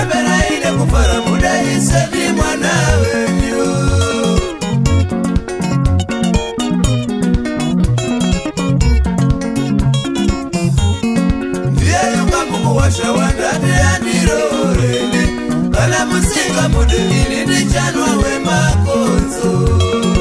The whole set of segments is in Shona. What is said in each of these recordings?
Kurembera ine kufara muda isedi mwana wenyu. Ndiye yunga mungu washa wandade ya nirorele. Kala musinga mude ini ni chanwa we makonzo.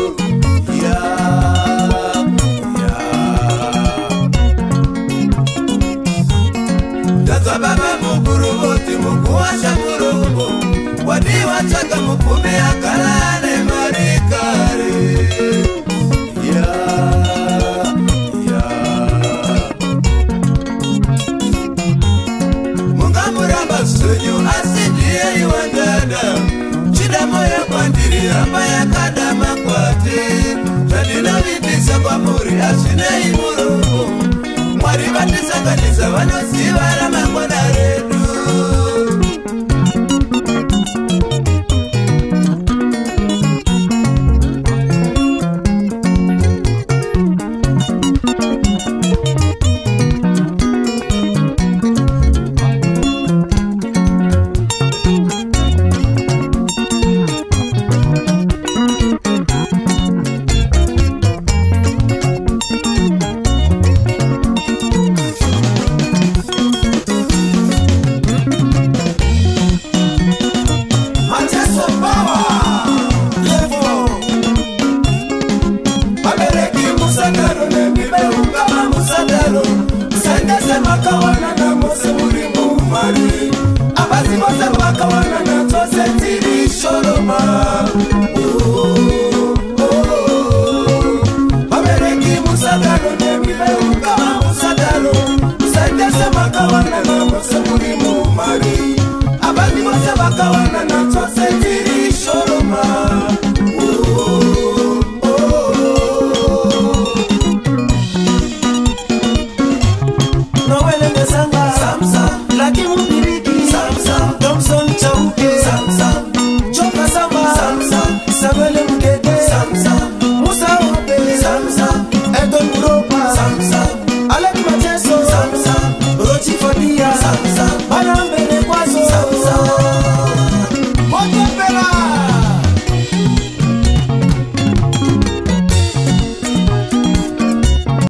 Baba mukuru boti mukuwasha murungu wadi wataka mukume akalane marikare Munga muramba sunyu asidiye iwandada chida moya kwandiri ramba ya kadama kwate Tadina vitisa kwa muri asine imurungu Mwari vatisanganisa vanosivara mangwana redu Makawana na mose muri mumari Abazi mose makawana